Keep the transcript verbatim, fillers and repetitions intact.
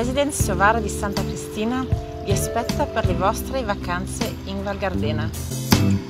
Residence Siovara di Santa Cristina vi aspetta per le vostre vacanze in Val Gardena.